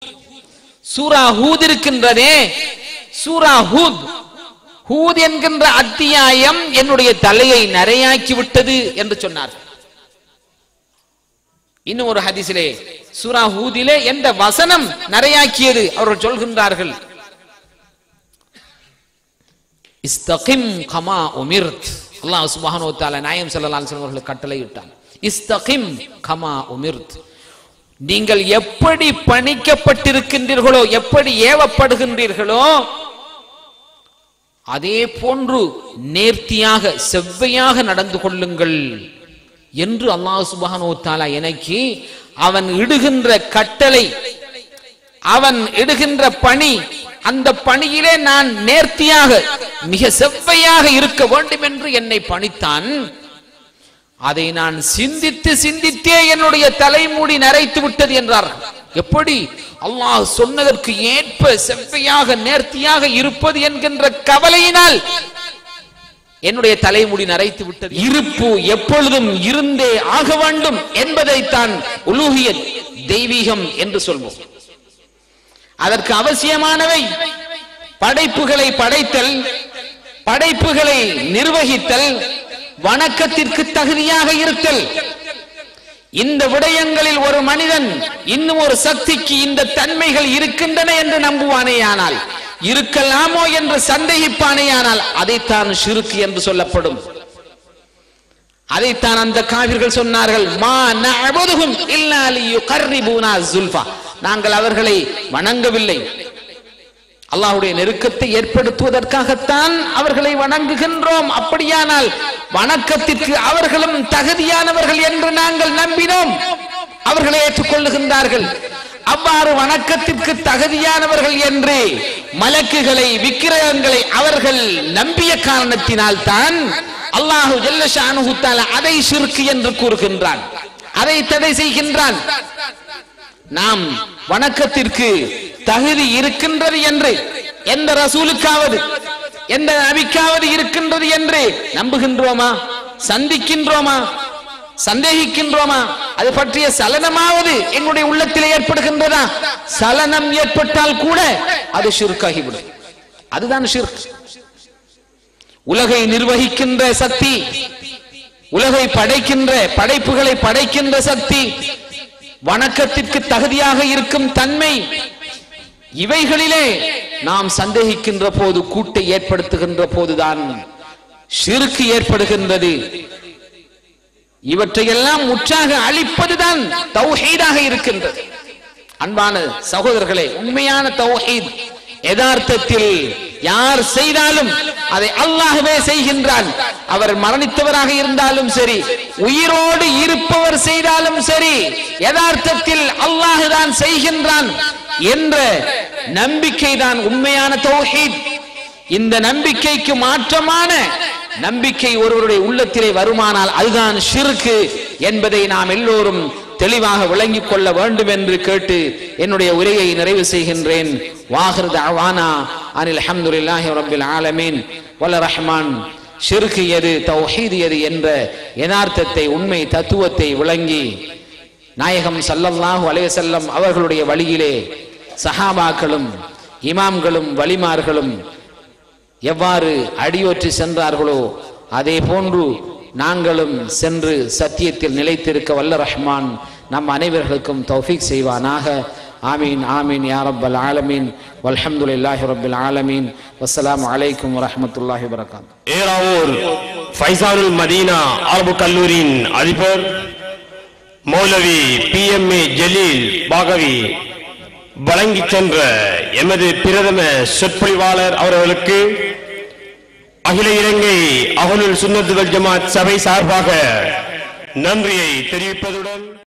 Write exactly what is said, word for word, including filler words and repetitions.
சூரா ஹூத் இருக்கின்றதே, சூரா ஹூத் ஹூத் என்கின்ற அத்தியாயம் என்னுடைய தலையை நரையாக்கி விட்டது என்று சொன்னார். இன்னும் ஒரு ஹதீஸிலே சூரா ஹூதிலே எந்த வசனம் நரையாக்கியது அவர்கள் சொல்கின்றார்கள், இஸ்தகிம் கமா உமிர்த். அல்லாஹ் சுப்ஹானஹு வ தஆலா நாயகம் ஸல்லல்லாஹு அலைஹி வஸல்லம் அவர்களுக்கு கட்டளையிட்டான், இஸ்தகிம் கமா உமிர்த். நீங்கள் எப்படி பணிக்கப்பட்டிருக்கின்றீர்களோ, எப்படி ஏவப்படுகின்றீர்களோ, அதே போன்று நேர்த்தியாக செவ்வையாக நடந்து கொள்ளுங்கள் என்று அல்லாஹ் சுப்ஹானஹு வ தஆலா எனக்கு அவன் இடுகின்ற கட்டளை, அவன் இடுகின்ற பணி, அந்த பணியிலே நான் நேர்த்தியாக மிக செவ்வையாக இருக்க வேண்டும் என்று என்னை பணித்தான். அதை நான் சிந்தித்து சிந்தித்தே என்னுடைய தலைமுடி நரைத்து விட்டது என்றார். எப்படி அல்லாஹ் சொன்னதற்கு ஏற்ப செவ்வையாக நேர்த்தியாக இருப்பது என்கின்ற கவலையினால் என்னுடைய தலைமுடி நரைத்து விட்டது. இருப்பு எப்பொழுதும் இருந்தே ஆக வேண்டும் என்பதைத்தான் உலூஹியத், தெய்வீகம் என்று சொல்வோம். அதற்கு அவசியமானவை படைப்புகளை படைத்தல், படைப்புகளை நிர்வகித்தல், வணக்கத்திற்கு தகுதியாக இருத்தல். இந்த விடயங்களில் ஒரு மனிதன் இன்னும் ஒரு சக்திக்கு இந்த தன்மைகள் இருக்கின்றன என்று நம்புவானேயானால், இருக்கலாமோ என்று சந்தேகிப்பானேயானால் அதைத்தான் ஷிர்க் என்று சொல்லப்படும். அதைத்தான் அந்த காஃபிர்கள் சொன்னார்கள், மா நஅபுதுஹும் இல்லா லியுகர்ரிபூனா ஸுல்ஃபா. நாங்கள் அவர்களை வணங்கவில்லை, அல்லாஹ்வுடைய நெருக்கத்தை ஏற்படுத்துவதற்காகத்தான் அவர்களை வணங்குகின்றோம். அப்படியானால் வணக்கத்திற்கு அவர்களும் தகுதியானவர்கள் என்று நாங்கள் நம்பினோம், அவர்களை ஏற்றுக்கொள்ளுகின்றார்கள். அவ்வாறு வணக்கத்திற்கு தகுதியானவர்கள் என்று மலக்குகளை, விக்கிரகங்களை அவர்கள் நம்பிய காரணத்தினால் தான் அல்லாஹு ஜல்ல ஷானுஹு தஆலா அதை ஷிர்க் என்று கூறுகின்றான், அதை தடை செய்கின்றான். நாம் வணக்கத்திற்கு தகுதி இருக்கின்றது என்று எந்த ரசூலுக்காவது எந்த நபிக்காவது இருக்கின்றது என்று நம்புகின்றோமா? சந்திக்கின்றோமா? சந்தேகிக்கின்றோமா? அது பற்றிய சலனமாவது எங்களுடைய உள்ளத்தில் ஏற்படுகின்றதா? சலனம் ஏற்பட்டால் கூட அது ஷிர்காகிவிடும். அதுதான் ஷிர்க். உலகை நிர்வகிக்கின்ற சக்தி, உலகை படைக்கின்ற, படைப்புகளை படைக்கின்ற சக்தி, வணக்கத்திற்கு தகுதியாக இருக்கும் தன்மை, இவைகளிலே நாம் சந்தேகிக்கின்ற போது, கூட்டை ஏற்படுத்துகின்ற போதுதான் ஷிர்க் ஏற்படுகின்றது. இவற்றையெல்லாம் முற்றாக அழிப்பதுதான் தௌஹீதாக இருக்கின்றது. அன்பான சகோதரர்களே, உண்மையான தௌஹீத் யதார்த்தத்தில் யார் செய்தாலும் அதை அல்லாஹ்வே செய்கின்றான். அவர் மரணித்தவராக இருந்தாலும் சரி, உயிரோடு இருப்பவர் செய்தாலும் சரி, யதார்த்தத்தில் அல்லாஹ் தான் செய்கின்றான் என்ற நம்பிக்கை தான் உண்மையான தௌஹீத். இந்த நம்பிக்கைக்கு மாற்றமான நம்பிக்கை ஒருவருடைய உள்ளத்திலே வருமானால் அதுதான் ஷிர்க் என்பதை நாம் எல்லோரும் தெளிவாக விளங்கிக் கொள்ள வேண்டும் என்று கேட்டு என்னுடைய உரையை நிறைவு செய்கின்றேன். வாஹிர் தஅவானா அனில் ஹம்துலில்லாஹி ரப்பில் ஆலமீன் வல ரஹ்மான். ஷிர்க் எது, தௌஹீத் எது என்ற யதார்த்தத்தை, உண்மை தத்துவத்தை விளங்கி நாயகம் ஸல்லல்லாஹு அலைஹி வஸல்லம் அவர்களுடைய வழியிலே சஹாபாக்களும் இமாம்களும் வலிமார்களும் எவ்வாறு அடியொற்றி சென்றார்களோ அதே போன்று நாங்களும் சென்று சத்தியத்தில் நிலைத்திருக்க வல்ல ரஹ்மான் நம் அனைவர்களுக்கும் தௌஃபீக் செய்வானாக. ஆமீன் ஆமீன் யா ரப்பல் ஆலமீன். வல்ஹம்துலில்லாஹி ரப்பில் ஆலமீன். வஸ்ஸலாமு அலைக்கும் வரஹ்மத்துல்லாஹி வபரகாத்துஹு. ஏராவூர் ஃபைசானுல் மதீனா அரபு கல்லூரியின் அதிபர் மௌலவி P M A Jaleel Baqavi வழங்கி சென்ற எமது பிரதம சொற்பொழிவாளர் அவர்களுக்கு அகில இலங்கை அஹ்லுல் சுன்னத் வல் ஜமாத் சபை சார்பாக நன்றியை தெரிவிப்பதுடன்